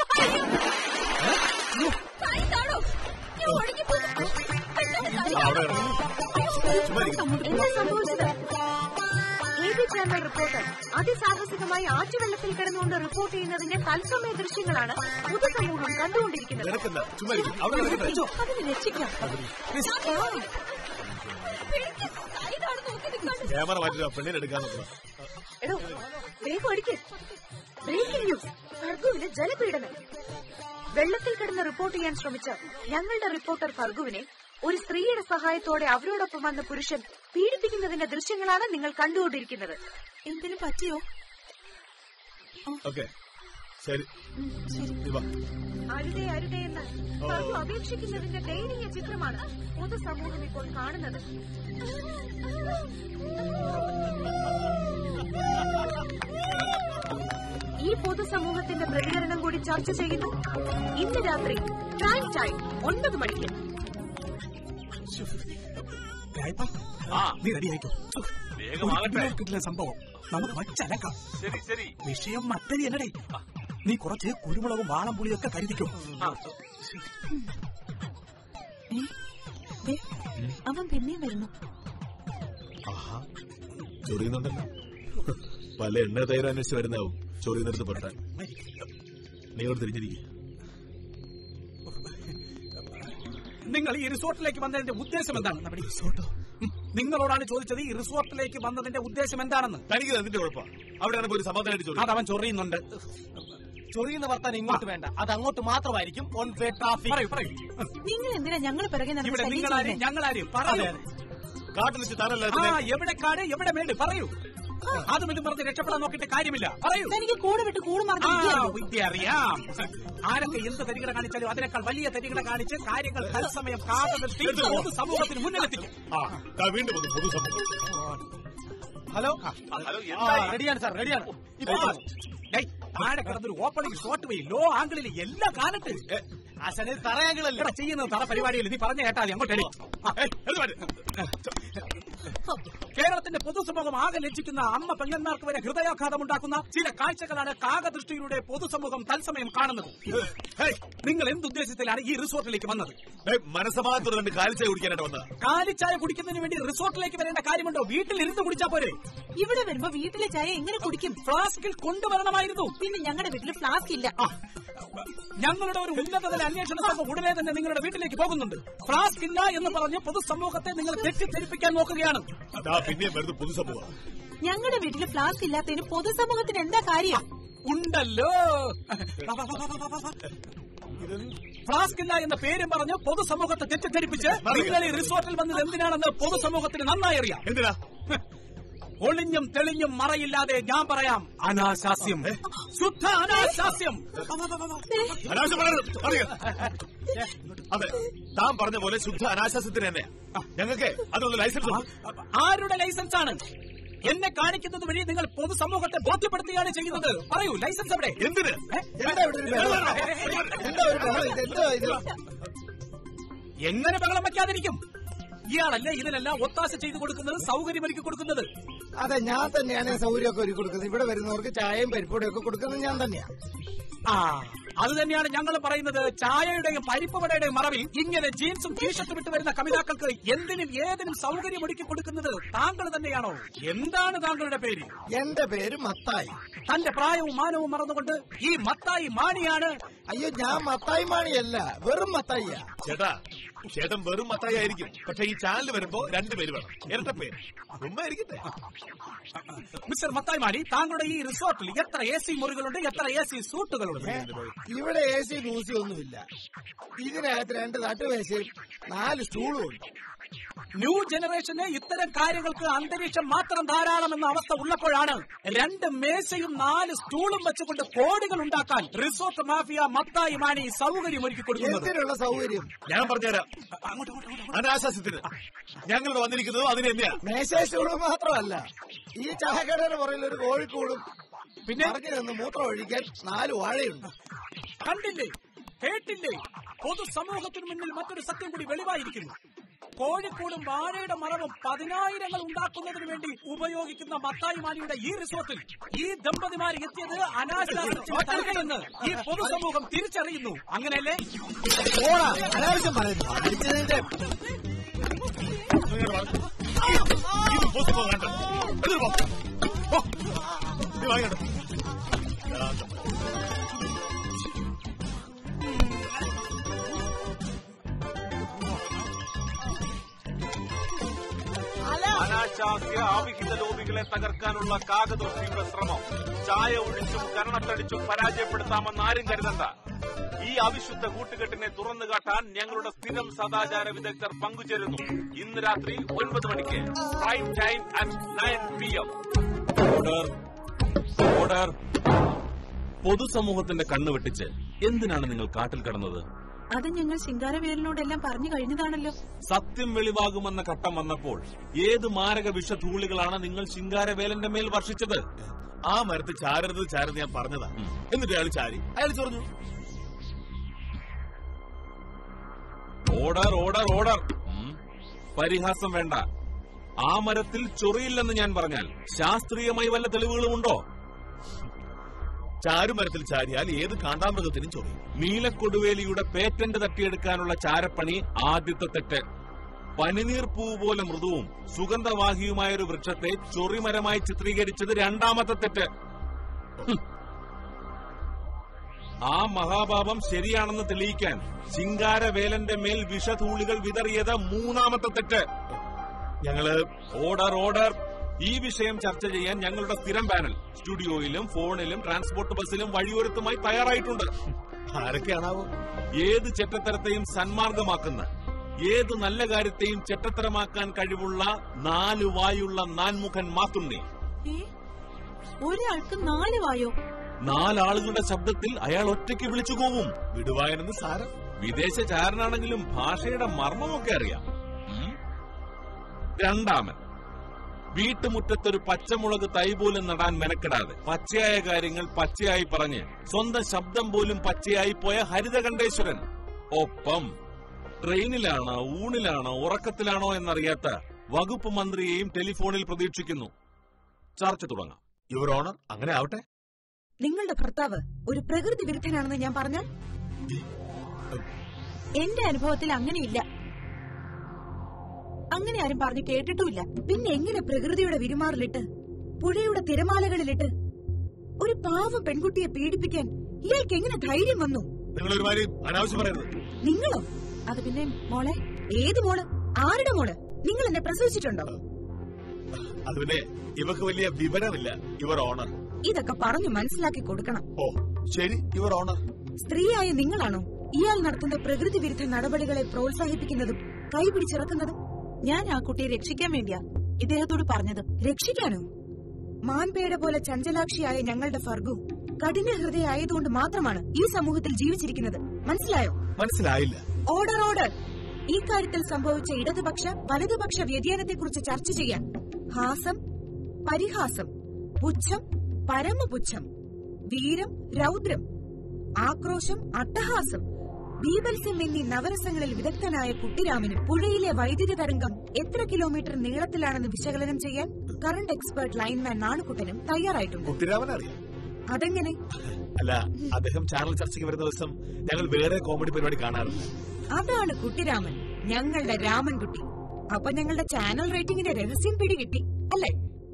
ചാനൽ റിപ്പോർട്ടർ അതിസാഹസികമായി ആറ്റുവെള്ളത്തിൽ കിടന്നുകൊണ്ട് റിപ്പോർട്ട് ചെയ്യുന്നതിന്റെ തത്സമയ ദൃശ്യങ്ങളാണ് പൊതുസമൂഹം കണ്ടുകൊണ്ടിരിക്കുന്നത്. അതിന് രക്ഷിക്കാം. ക്യാമറ മാറ്റി പെണ്ണിനെടുക്കാൻ എടോ വേഗം അടിക്ക്. Breaking news. ഫർഗുവിന് ജലപീഡനം. വെള്ളത്തിൽ കിടന്ന് റിപ്പോർട്ട് ചെയ്യാൻ ശ്രമിച്ച ഞങ്ങളുടെ റിപ്പോർട്ടർ ഫർഗുവിനെ ഒരു സ്ത്രീയുടെ സഹായത്തോടെ അവരോടൊപ്പം വന്ന പുരുഷൻ പീഡിപ്പിക്കുന്നതിന്റെ ദൃശ്യങ്ങളാണ് നിങ്ങൾ കണ്ടുകൊണ്ടിരിക്കുന്നത്. എന്തിനും പറ്റിയോ? അരുതേ അരുതേ എന്ന് ഫർഗു അപേക്ഷിക്കുന്നതിന്റെ ദയനീയ ചിത്രമാണ് പൊതുസമൂഹം ഇപ്പോൾ കാണുന്നത്. ഈ പൊതുസമൂഹത്തിന്റെ പ്രതികരണം കൂടി ചർച്ച ചെയ്യുന്നു ഇന്ന് രാത്രി പ്രൈം ടൈം ഒൻപത് മണിക്ക്. നീ റെഡിയായിക്കോ. കിട്ടില്ല സംഭവം നമുക്ക് വച്ചലക്കാം. വിഷയം മറ്റരി എന്നടേ. നീ കുറച്ച് കുരുമുളകും വാളംപുളിയും ഒക്കെ കരുതിക്കും. അവൻ പിന്നെയും വരുന്നു. ചൊറിയുന്നുണ്ടല്ലോ. പല എണ്ണ തൈര് അന്വേഷിച്ച് വരുന്നാവും ചൊറിയുന്നിടത്ത് പെട്ടാൻ. നീയോട് തിരിഞ്ഞിരിക്കും. നിങ്ങൾ ഈ റിസോർട്ടിലേക്ക് വന്നതിന്റെ ഉദ്ദേശം എന്താണ്? റിസോർട്ടോ? നിങ്ങളോടാണ് ചോദിച്ചത്. ഈ റിസോർട്ടിലേക്ക് വന്നതിന്റെ ഉദ്ദേശം എന്താണെന്ന്. തനിക്ക് അതിന്റെ കുഴപ്പമാണ്. അവിടെയാണ് പോയി സമാധാനമായിട്ട്. അത് അവൻ ചൊറിയുന്നുണ്ട്. ചൊറിയുന്ന വർത്താനം ഇങ്ങോട്ട് വേണ്ട, അത് അങ്ങോട്ട് മാത്രമായിരിക്കും. One way traffic. നിങ്ങൾ എന്തിനാ ഞങ്ങൾ പിറകെ നിങ്ങളാരും ഞങ്ങളാരും പറയൂ. കാട്ടിൽ വെച്ച് താനല്ല എവിടെ കാട് എവിടെ മേട് പറയൂ. അതും ഇതും പറഞ്ഞ് രക്ഷപ്പെടാൻ നോക്കിയിട്ട് കാര്യമില്ല. പറയൂ. എനിക്ക് കൂടെ വിട്ട് കൂടുമാർക്കും വിദ്യ അറിയാം. ആരൊക്കെ എന്ത് തരികളെ കാണിച്ചാലും അതിനേക്കാൾ വലിയ തരികളെ കാണിച്ച് കാര്യങ്ങൾ തത്സമയം കാതലെത്തി സമൂഹത്തിന് മുന്നിലെത്തിക്കും. ഹലോ റെഡിയാണ് സാർ, റെഡിയാണ്. താഴെ കിടന്നൊരു ഓപ്പണിംഗ് ഷോട്ട് പോയി ലോ ആംഗിളിൽ എല്ലാം കാണട്ടെ. അച്ഛനെ തറയാങ്കിളല്ല ചെയ്യുന്നത്. തറ പരിപാടിയിൽ നീ പറഞ്ഞ കേട്ടാൽ അങ്ങോട്ട്. കേരളത്തിന്റെ പൊതുസമൂഹം ആകെ ലജ്ജിക്കുന്ന അമ്മ പെങ്ങന്മാർക്ക് വരെ ഹൃദയാഘാതമുണ്ടാക്കുന്ന ചില കാഴ്ചകളാണ് കാകദൃഷ്ടിയിലൂടെ പൊതുസമൂഹം തത്സമയം കാണുന്നത്. നിങ്ങൾ എന്തുദ്ദേശത്തിലാണ് ഈ റിസോർട്ടിലേക്ക് വന്നത്? മനസ്സമാധാനത്തോടെ കാലിച്ചായ കുടിക്കാനായിട്ട് വന്നത്. കാലിച്ചായ കുടിക്കുന്നതിന് വേണ്ടി റിസോർട്ടിലേക്ക് വരേണ്ട കാര്യമുണ്ടോ? വീട്ടിൽ ഇരുന്ന് കുടിച്ചാ പോരെ? ഇവിടെ വരുമ്പോ വീട്ടിലെ ചായ എങ്ങനെ കുടിക്കും? ഫ്ലാസ്കിൽ കൊണ്ടുവരണമായിരുന്നു. പിന്നെ ഞങ്ങളുടെ വീട്ടിൽ ഫ്ലാസ്ക് ഇല്ല. ഞങ്ങളുടെ ഒരു ഉന്നതതല അന്വേഷണ സംഘം ഉടനെ തന്നെ നിങ്ങളുടെ വീട്ടിലേക്ക് പോകുന്നുണ്ട്. ഫ്ലാസ്ക് ഇല്ല എന്ന് പറഞ്ഞ് പൊതുസമൂഹത്തെ നിങ്ങൾ തെറ്റിദ്ധരിപ്പിക്കാൻ നോക്കുകയാണ്. പിന്നെ പൊതുസമൂഹം ഞങ്ങളുടെ വീട്ടിൽ ഫ്ലാസ്ക് ഇല്ലാത്തതിന് പൊതുസമൂഹത്തിന് എന്താ കാര്യം? ഉണ്ടല്ലോ. ഫ്ലാസ്ക് ഇല്ല എന്ന പേരും പറഞ്ഞ് പൊതുസമൂഹത്തെ തെറ്റിദ്ധരിപ്പിച്ച് നിങ്ങൾ ഈ റിസോർട്ടിൽ വന്നത് എന്തിനാണെന്ന് പൊതുസമൂഹത്തിന് നന്നായി അറിയാം. എന്തിനാ? ഒളിഞ്ഞും തെളിഞ്ഞും മറയില്ലാതെ ഞാൻ പറയാം, അനാശാസ്യം, ശുദ്ധ അനാശാസ്യം. അതെ, താൻ പറഞ്ഞ പോലെ ശുദ്ധ അനാശാസ്യത്തിന് തന്നെ ഞങ്ങൾക്ക് അതിനുള്ള ലൈസൻസ്. ആരുടെ ലൈസൻസ് ആണ്? എന്നെ കാണിക്കുന്നത് വഴി നിങ്ങൾ പൊതുസമൂഹത്തെ ബോധ്യപ്പെടുത്തുകയാണ് ചെയ്യുന്നത്. പറയൂ, ലൈസൻസ് എവിടെ? എന്തിന്? എങ്ങനെ ബഹളം വയ്ക്കാതിരിക്കും? ഇയാളല്ലേ ഇതിനെല്ലാം ഒത്താശ ചെയ്തു കൊടുക്കുന്നത്, സൗകര്യം ഒരുക്കി കൊടുക്കുന്നത്? അതെ, ഞാൻ തന്നെയാണ് സൗകര്യമൊക്കെ ഒരുക്കി കൊടുക്കുന്നത്. ഇവിടെ വരുന്നവർക്ക് ചായയും പരിപ്പൂടെയും ഒക്കെ കൊടുക്കുന്നത് ഞാൻ തന്നെയാണ്. ആ, അത് തന്നെയാണ് ഞങ്ങൾ പറയുന്നത്. ചായയുടെയും പരിപ്പുവടയുടെയും മറവിൽ ഇങ്ങനെ ജീൻസും ടീഷർട്ടും ഇട്ട് വരുന്ന കവിതാക്കൾക്ക് എന്തിനും ഏതിനും സൗകര്യം ഒരുക്കി കൊടുക്കുന്നത് താങ്കൾ തന്നെയാണോ? എന്താണ് താങ്കളുടെ പേര്? എന്റെ പേര് മത്തായി. തന്റെ പ്രായവും മാനവും മറന്നുകൊണ്ട് ഈ മത്തായി മാണിയാണ്. അയ്യോ, ഞാൻ മത്തായി മാണിയല്ല, വെറും മത്തായിയാ. ചേട്ടാ, ചേട്ടൻ വെറും മത്തായി ആയിരിക്കും, പക്ഷെ ഈ ചാനൽ വരുമ്പോ രണ്ടുപേര് വേണം, ഇരട്ട പേര്. ഉമ്മായിരിക്കട്ടെ. മിസ്റ്റർ മത്തായി മാണി, താങ്കളുടെ ഈ റിസോർട്ടിൽ എത്ര എ സി മുറികളുണ്ട്, എത്ര എ സി സൂട്ടുകളുണ്ട്? ഇവിടെ എ സി ലൂസി ഒന്നുമില്ല. ഇതിനകത്ത് രണ്ട് തട്ടുമേശയും നാല് സ്റ്റൂളും ഉണ്ട്. ന്യൂ ജനറേഷന് ഇത്തരം കാര്യങ്ങൾക്ക് അന്തരീക്ഷം മാത്രം ധാരാളമെന്ന അവസ്ഥ ഉള്ളപ്പോഴാണ് രണ്ട് മേശയും നാല് സ്റ്റൂളും വെച്ചുകൊണ്ട് കോടികൾ ഉണ്ടാക്കാൻ റിസോർട്ട് മാഫിയ മത്തായി മാണി സൗകര്യം ഒരുക്കി കൊടുക്കുന്നത്. എന്തിനുള്ള സൗകര്യം? ഞാൻ പറഞ്ഞുതരാം. അനാശാസ്യത്തിന് ഞങ്ങളിവിടെ വന്നിരിക്കുന്നത് അതിന് തന്നെയാ. മേശ സ്റ്റൂള് മാത്രമല്ല, ഈ ചായക്കടയുടെ പുറകിൽ ഒരു കോഴിക്കൂടും, പിന്നെ ഇറങ്ങി നിന്ന് മൂത്രം ഒഴിക്കാൻ നാല് വാഴയുണ്ട്. കണ്ടില്ലേ, കേട്ടില്ലേ? പൊതുസമൂഹത്തിനു മുന്നിൽ മറ്റൊരു സത്യം കൂടി വെളിവായിരിക്കുന്നു. കോഴിക്കോടും വാഴയുടെ മറവും പതിനായിരങ്ങൾ ഉണ്ടാക്കുന്നതിന് വേണ്ടി ഉപയോഗിക്കുന്ന മത്തായി മാണിയുടെ ഈ റിസോർട്ടിൽ ഈ ദമ്പതിമാർ എത്തിയത് അനാശാസ്യത്തിന്റെ തലകയെന്ന് ഈ പൊതുസമൂഹം തിരിച്ചറിയുന്നു. അങ്ങനെയല്ലേ? അനാവശ്യം പറയുന്നു. അനാശാസ്യ ആവിഹിത ലോബികളെ തകർക്കാനുള്ള കാകദോഷിയുടെ ശ്രമം ചായ ഒഴിച്ചും കരണത്തടിച്ചും പരാജയപ്പെടുത്താമെന്ന് ആരും കരുതണ്ട. ഈ അവിശുദ്ധ കൂട്ടുകെട്ടിനെ തുറന്നു കാട്ടാൻ ഞങ്ങളുടെ സ്ഥിരം സദാചാര വിദഗ്ധർ പങ്കുചേരുന്നു. ഇന്ന് രാത്രി ഒൻപത് മണിക്ക് prime time at nine P M. Order order പൊതുസമൂഹത്തിന്റെ കണ്ണു വെട്ടിച്ച് എന്തിനാണ് നിങ്ങൾ കാട്ടിൽ കടന്നത്? അത് ഞങ്ങൾ ശിങ്കാരവേലിനോടെല്ലാം പറഞ്ഞു കഴിഞ്ഞതാണല്ലോ. സത്യം വെളിവാകുമെന്ന ഘട്ടം വന്നപ്പോൾ ഏത് മാരക വിഷധൂളികളാണ് നിങ്ങൾ ശിങ്കാരവേലന്റെ മേൽ വർഷിച്ചത്? ആ മരത്ത് ചാരരുത് ചാരത് ഞാൻ പറഞ്ഞതാ. എന്നിട്ട് അയാൾ ചാരി, അയാൾ ചൊറിഞ്ഞു. ഓർഡർ ഓർഡർ ഓർഡർ പരിഹാസം വേണ്ട. ആ മരത്തിൽ ചൊറിയില്ലെന്ന് ഞാൻ പറഞ്ഞാൽ ശാസ്ത്രീയമായി വല്ല തെളിവുകളുമുണ്ടോ? ചാരുമരത്തിൽ ചാരിയാൽ ഏത് കാണ്ടാമൃഗത്തിനും ചൊറിയും. നീലക്കൊടുവേലിയുടെ പേറ്റന്റ് തട്ടിയെടുക്കാനുള്ള ചാരപ്പണി ആദ്യത്തെ തെറ്റ്. പനിനീർ പൂവ് പോലെ മൃദുവും സുഗന്ധവാഹിയുമായൊരു വൃക്ഷത്തെ ചൊറിമരമായി ചിത്രീകരിച്ചത് രണ്ടാമത്തെ തെറ്റ്. ആ മഹാപാപം ശരിയാണെന്ന് തെളിയിക്കാൻ ശിങ്കാരവേലന്റെ മേൽ വിഷധൂളികൾ വിതറിയത് മൂന്നാമത്തെ തെറ്റ്. ഞങ്ങള് ഓർഡർ ഓർഡർ ഈ വിഷയം ചർച്ച ചെയ്യാൻ ഞങ്ങളുടെ സ്ഥിരം പാനൽ സ്റ്റുഡിയോയിലും ഫോണിലും ട്രാൻസ്പോർട്ട് ബസ്സിലും വഴിയോരത്തുമായി തയ്യാറായിട്ടുണ്ട്. ആരൊക്കെയാണാവോ? ഏത് ചെറ്റത്തരത്തെയും സന്മാർഗമാക്കുന്ന, ഏത് നല്ല കാര്യത്തെയും ചെറ്റത്തരമാക്കാൻ കഴിവുള്ള നാല് വായുള്ള നാൻമുഖൻ മാത്തുണ്ണി. ഒരാൾക്ക് നാല് വായോ? നാലാളുകളുടെ ശബ്ദത്തിൽ അയാൾ ഒറ്റയ്ക്ക് വിളിച്ചു പോവും. വിടുവായനെന്ന് സാരം. വിദേശ ചാരനാണെങ്കിലും ഭാഷയുടെ മർമ്മമൊക്കെ അറിയാം. രണ്ടാമൻ വീട്ടുമുറ്റത്തൊരു പച്ചമുളക് തൈ പോലും നടാൻ മെനക്കെടാതെ പച്ചയായ കാര്യങ്ങൾ പച്ചയായി പറഞ്ഞ് സ്വന്തം ശബ്ദം പോലും പച്ചയായി പോയ ഹരിതകണ്ഠേശ്വരൻ. ഒപ്പം ട്രെയിനിലാണോ ഊണിലാണോ ഉറക്കത്തിലാണോ എന്നറിയാത്ത വകുപ്പ് മന്ത്രിയെയും ടെലിഫോണിൽ പ്രതീക്ഷിക്കുന്നു. ചർച്ച തുടങ്ങാം. യുവർ ഓണർ, അങ്ങനെ ആവട്ടെ. നിങ്ങളുടെ ഭർത്താവ് ഒരു പ്രകൃതി വിരുദ്ധനാണെന്ന് ഞാൻ പറഞ്ഞാൽ? എന്റെ അനുഭവത്തിൽ അങ്ങനെയില്ല. അങ്ങനെ ആരും പറഞ്ഞു കേട്ടിട്ടുമില്ല. പിന്നെ എങ്ങനെ പ്രകൃതിയുടെ വിരുമാറിലിട്ട് പുഴയുടെ തിരമാലകളിലിട്ട് ഒരു പാവം പെൺകുട്ടിയെ പീഡിപ്പിക്കാൻ ഇയാൾക്ക് എങ്ങനെ ധൈര്യം വന്നു? നിങ്ങളൊരുമാതിരി അനാവശ്യം പറയരുത്. നിങ്ങളോ? അത് പിന്നെ മോളെ, ഏത് മോള്? ആരുടെ മോള്? നിങ്ങൾ എന്നെ പ്രസവിച്ചിട്ടുണ്ടോ? അത് പിന്നെ ഇവക്ക് വലിയ വിവരമില്ല, യുവർ ഓണർ. ഇതൊക്കെ പറഞ്ഞു മനസ്സിലാക്കി കൊടുക്കണം. ഓ ശരി, യുവർ ഓണർ. സ്ത്രീയായ നിങ്ങളാണോ ഇയാൾ നടത്തുന്ന പ്രകൃതി വിരുദ്ധ നടപടികളെ പ്രോത്സാഹിപ്പിക്കുന്നതും കൈപിടിച്ചിറക്കുന്നതും? ഞാൻ ആ കുട്ടിയെ രക്ഷിക്കാൻ വേണ്ടിയാ ഇദ്ദേഹത്തോട് പറഞ്ഞത്? രക്ഷിക്കാനോ? മാൻപേട പോലെ ചഞ്ചലാക്ഷിയായ ഞങ്ങളുടെ ഫർഗു കഠിന ഹൃദയായതുകൊണ്ട് മാത്രമാണ് ഈ സമൂഹത്തിൽ ജീവിച്ചിരിക്കുന്നത്. മനസ്സിലായോ? മനസ്സിലായില്ല. Order order. ഈ കാര്യത്തിൽ സംഭവിച്ച ഇടതുപക്ഷ വലതുപക്ഷ വ്യതിയാനത്തെക്കുറിച്ച് ചർച്ച ചെയ്യാൻ ഹാസം, പരിഹാസം, പുച്ഛം, പരമപുച്ഛം, വീരം, രൗദ്രം, ആക്രോശം, അട്ടഹാസം, ബീബൽസം എന്നീ നവരസങ്ങളിൽ വിദഗ്ധനായ കുട്ടിരാമനും പുഴയിലെ വൈദ്യുതി തരംഗം എത്ര കിലോമീറ്റർ നീളത്തിലാണെന്ന് വിശകലനം ചെയ്യാൻ കറണ്ട് എക്സ്പേർട്ട് ലൈൻമാൻ നാണുകുട്ടനും തയ്യാറായിട്ടുണ്ട്. കുട്ടിരാമൻ അറിയാം. അതെങ്ങനെ? അല്ല, അദ്ദേഹം ചാനൽ ചർച്ചയ്ക്ക് വരുന്ന ദിവസം ഞങ്ങൾ വേറെ കോമഡി പരിപാടി കാണാറുണ്ട്. അതാണ് കുട്ടിരാമൻ, ഞങ്ങളുടെ രാമൻകുട്ടി. അപ്പൊ ഞങ്ങളുടെ ചാനൽ റേറ്റിംഗിന്റെ രഹസ്യം പിടികിട്ടി അല്ലേ?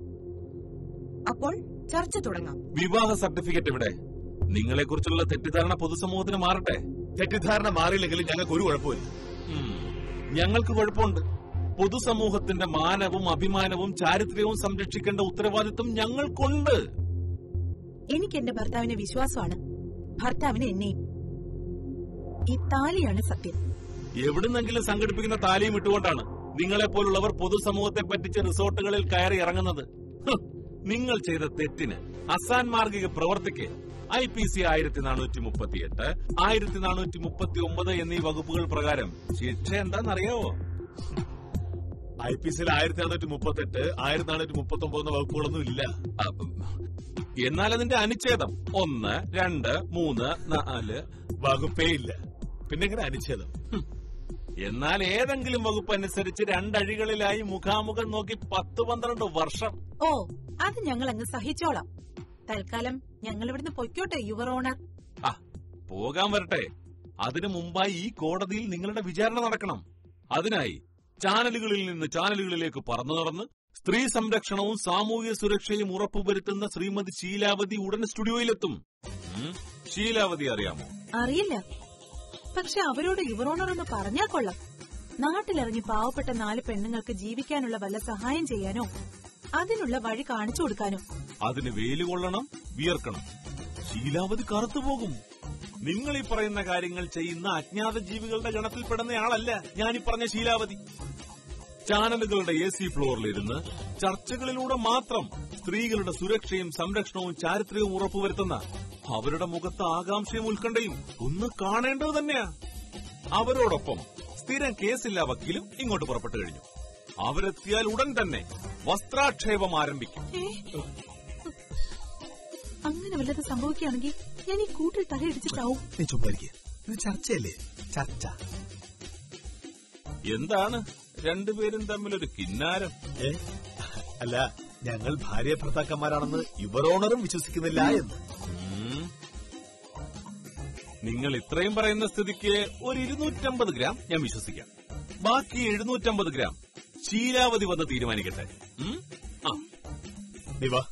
അപ്പോൾ ചർച്ച തുടങ്ങാം. വിവാഹ സർട്ടിഫിക്കറ്റ് ഇവിടെ. നിങ്ങളെ കുറിച്ചുള്ള തെറ്റിദ്ധാരണ പൊതുസമൂഹത്തിന് മാറട്ടെ. തെറ്റിദ്ധാരണ മാറിയില്ലെങ്കിലും ഞങ്ങൾക്ക് ഒരു കുഴപ്പമില്ല. ഞങ്ങൾക്ക് കുഴപ്പമുണ്ട്. പൊതുസമൂഹത്തിന്റെ മാനവും അഭിമാനവും ചാരിത്ര്യവും സംരക്ഷിക്കേണ്ട ഉത്തരവാദിത്വം ഞങ്ങൾക്കുണ്ട്. എനിക്ക് എന്റെ ഭർത്താവിനെ വിശ്വാസമാണ്, ഭർത്താവിന് എന്നെയും. ഈ താലിയാണ് സത്യം. എവിടുന്നെങ്കിലും സംഘടിപ്പിക്കുന്ന താലിയും ഇട്ടുകൊണ്ടാണ് നിങ്ങളെപ്പോലുള്ളവർ പൊതുസമൂഹത്തെ പറ്റിച്ച് റിസോർട്ടുകളിൽ കയറി ഇറങ്ങുന്നത്. നിങ്ങൾ ചെയ്ത തെറ്റിന്, അസാൻമാർഗിക പ്രവർത്തിക്ക് ഐ പി സി ആയിരത്തി നാനൂറ്റി മുപ്പത്തിയെട്ട് ആയിരത്തി നാനൂറ്റി മുപ്പത്തി ഒമ്പത് എന്നീ വകുപ്പുകൾ പ്രകാരം ശിക്ഷ എന്താണെന്നറിയാവോ? ഐ പി സിയിൽ ആയിരത്തി നാനൂറ്റി മുപ്പത്തെട്ട് ആയിരത്തി നാനൂറ്റി മുപ്പത്തി ഒമ്പത് വകുപ്പുകളൊന്നും ഇല്ല. എന്നാൽ അതിന്റെ അനുച്ഛേദം ഒന്ന്, രണ്ട്, മൂന്ന്, നാല് വകുപ്പേ ഇല്ല. പിന്നെ എങ്ങനെ അനുച്ഛേദം? എന്നാൽ ഏതെങ്കിലും വകുപ്പ് അനുസരിച്ച് രണ്ടഴികളിലായി മുഖാമുഖം നോക്കി പത്ത് പന്ത്രണ്ട് വർഷം. ഓ, അത് ഞങ്ങൾ അങ്ങ് സഹിച്ചോളാം. തൽക്കാലം ഞങ്ങൾ ഇവിടുന്ന് പൊയ്ക്കോട്ടെ യുവർ ഓണർ. ആ, പോകാൻ വരട്ടെ. അതിനു മുമ്പായി ഈ കോടതിയിൽ നിങ്ങളുടെ വിചാരണ നടക്കണം. അതിനായി ചാനലുകളിൽ നിന്ന് ചാനലുകളിലേക്ക് പറന്നു നടന്ന് സ്ത്രീ സംരക്ഷണവും സാമൂഹ്യ സുരക്ഷയും ഉറപ്പുവരുത്തുന്ന ശ്രീമതി ശീലാവതി ഉടൻ സ്റ്റുഡിയോയിലെത്തും. ശീലാവതി അറിയാമോ? അറിയില്ല. പക്ഷെ അവരോട് യുവർ ഓണർ ഒന്ന് പറഞ്ഞാൽ കൊള്ളാം. നാട്ടിലിറങ്ങി പാവപ്പെട്ട നാല് പെണ്ണുങ്ങൾക്ക് ജീവിക്കാനുള്ള വല്ല സഹായം ചെയ്യാനോ അതിനുള്ള വഴി കാണിച്ചു കൊടുക്കാനോ. അതിന് വെയില് കൊള്ളണം, വിയർക്കണം. ശീലാവതി കറുത്തുപോകും. നിങ്ങൾ ഈ പറയുന്ന കാര്യങ്ങൾ ചെയ്യുന്ന അജ്ഞാത ജീവികളുടെ ഗണത്തിൽപ്പെടുന്നയാളല്ല ഞാനീ പറഞ്ഞ ശീലാവതി. ചാനലുകളുടെ എ സി ഫ്ലോറിലിരുന്ന് ചർച്ചകളിലൂടെ മാത്രം സ്ത്രീകളുടെ സുരക്ഷയും സംരക്ഷണവും ചാരിത്ര്യവും ഉറപ്പുവരുത്തുന്ന അവരുടെ മുഖത്ത് ആകാംക്ഷയും ഉത്കണ്ഠയും ഒന്ന് കാണേണ്ടത് തന്നെയാ. അവരോടൊപ്പം സ്ഥിരം കേസില്ലാ വക്കീലും ഇങ്ങോട്ട് പുറപ്പെട്ടു കഴിഞ്ഞു. അവരെത്തിയാൽ ഉടൻ തന്നെ വസ്ത്രാക്ഷേപം ആരംഭിക്കും. അങ്ങനെ വല്ലത് സംഭവിക്കുകയാണെങ്കിൽ ഞാൻ ഈ കൂട്ടിൽ തലയിടിച്ചിട്ടാവും. നീ ചുമ്മാരിക്കുക. ഇത് ചർച്ചയല്ലേ? ചർച്ച എന്താണ് രണ്ടുപേരും തമ്മിലൊരു കിന്നാരം? ഏ അല്ല, ഞങ്ങൾ ഭാര്യ ഭർത്താക്കന്മാരാണെന്ന് യുവർ ഓണറും വിശ്വസിക്കുന്നില്ല എന്ന്. നിങ്ങൾ ഇത്രയും പറയുന്ന സ്ഥിതിക്ക് ഒരു ഇരുന്നൂറ്റമ്പത് ഗ്രാം ഞാൻ വിശ്വസിക്കാം. ബാക്കി എഴുന്നൂറ്റമ്പത് ഗ്രാം ശീലാവതി വന്ന് തീരുമാനിക്കട്ടെ. ആ, നീ വാ.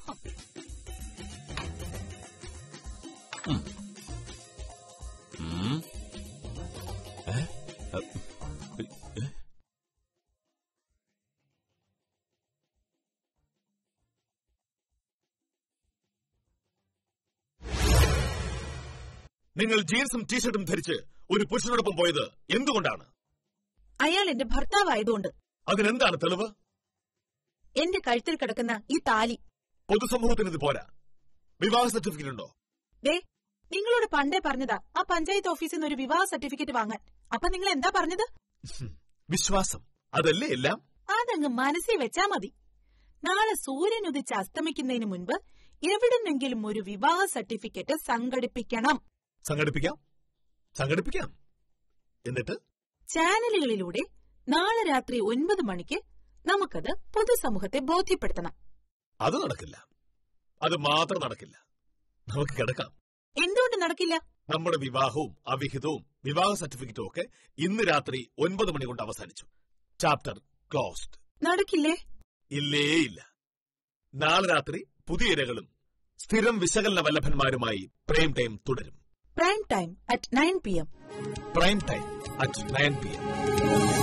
നിങ്ങൾ ജീൻസും ടീഷർട്ടും ധരിച്ച് ഒരു പുരുഷനോടൊപ്പം പോയത് എന്തുകൊണ്ടാണ്? അയാൾ എന്റെ ഭർത്താവായതുകൊണ്ട്. അതിനെന്താണ് തെളിവ്? എന്റെ കഴുത്തിൽ കിടക്കുന്ന ഈ താലി. പൊതുസമൂഹത്തിന് ഇത് പോരാ. വിവാഹ സർട്ടിഫിക്കറ്റ് ഉണ്ടോ? ദേ, നിങ്ങളോട് പണ്ടേ പറഞ്ഞതാ ആ പഞ്ചായത്ത് ഓഫീസിൽ നിന്ന് ഒരു വിവാഹ സർട്ടിഫിക്കറ്റ് വാങ്ങാൻ. അപ്പൊ നിങ്ങൾ എന്താ പറഞ്ഞത്? വിശ്വാസം, അതല്ലേ എല്ലാം. അതങ്ങ് മനസ്സിൽ വെച്ചാ മതി. നാളെ സൂര്യൻ ഉദിച്ച് അസ്തമിക്കുന്നതിന് മുൻപ് എവിടുന്നെങ്കിലും ഒരു വിവാഹ സർട്ടിഫിക്കറ്റ് സംഘടിപ്പിക്കണം. സംഘടിപ്പിക്കാം സംഘടിപ്പിക്കാം എന്നിട്ട് ചാനലുകളിലൂടെ നാളെ രാത്രി ഒൻപത് മണിക്ക് നമുക്കത് പൊതുസമൂഹത്തെ ബോധ്യപ്പെടുത്തണം. അത് നടക്കില്ല. അത് മാത്രം നടക്കില്ല. നമുക്ക് കിടക്കാം. എന്തുകൊണ്ട് നടക്കില്ല? നമ്മുടെ വിവാഹവും അവിഹിതവും വിവാഹ സർട്ടിഫിക്കറ്റും ഒക്കെ ഇന്ന് രാത്രി ഒൻപത് മണി കൊണ്ട് അവസാനിച്ചു. Chapter closed. നടക്കില്ലേ? ഇല്ലേ ഇല്ല. നാളെ രാത്രി പുതിയ ഇരകളും സ്ഥിരം വിശകലന വല്ലഭന്മാരുമായി പ്രൈം ടൈം തുടരും. Prime time at nine P M. Prime time at nine P M.